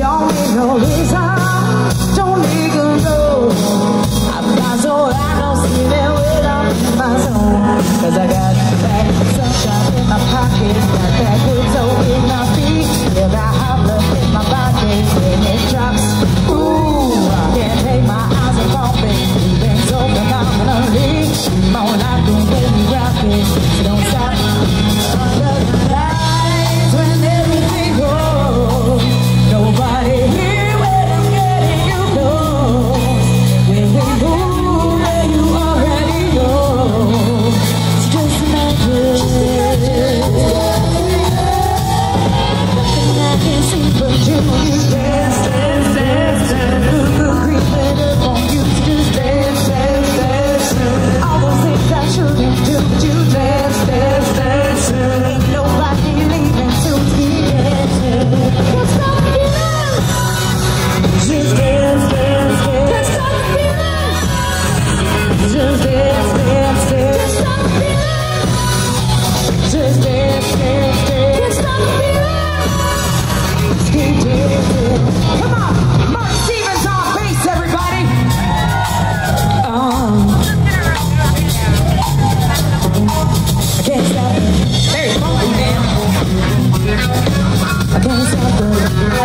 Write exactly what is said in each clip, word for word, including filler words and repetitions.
don't need no reason, don't need control. I fly so high, no ceiling way up in my zone. Cause I got that sunshine in my pocket, got that good soul in my feet. Yeah, that hot blood in my body when it drops. Ooh, I can't take my eyes off it. You've been so phenomenally. More like the way we rock it, so don't stop. Under the lights when everything goes, nobody here when I'm getting you close. When we move where you already know, it's just magic. Nothing I can see but you. You dance, dance, dance, dance. Good, good, creeping up on you. Just dance, dance, dance. All those things I shouldn't do, but you dance, dance, dance. Ain't nobody leaving till we dance. Can't stop the feeling. Just dance, dance, dance. Can't stop the feeling. Just dance, dance, dance. Can't stop the feeling. Just dance, dance, dance. Can't stop the feeling. Keep dancing. Come on, Mark Stevens on bass, everybody. Um, I can't stop it. Very funky, man. I can't stop it.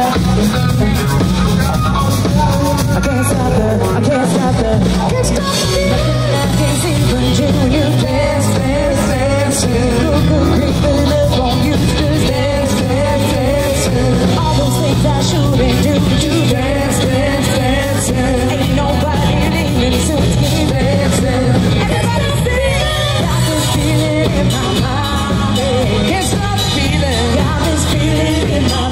I can't stop it. I can't stop it. I can't stop it. Nothing I can see but you. You dance, dance, dance. Good, good, creeping up on you. Just dance, dance, dance. All those things I shouldn't do, but you dance, dance, dance. Ain't nobody leaving till we keep dancing. Everybody sing. Got this feeling in my mind. Can't stop the feeling. Got this feeling in my mind.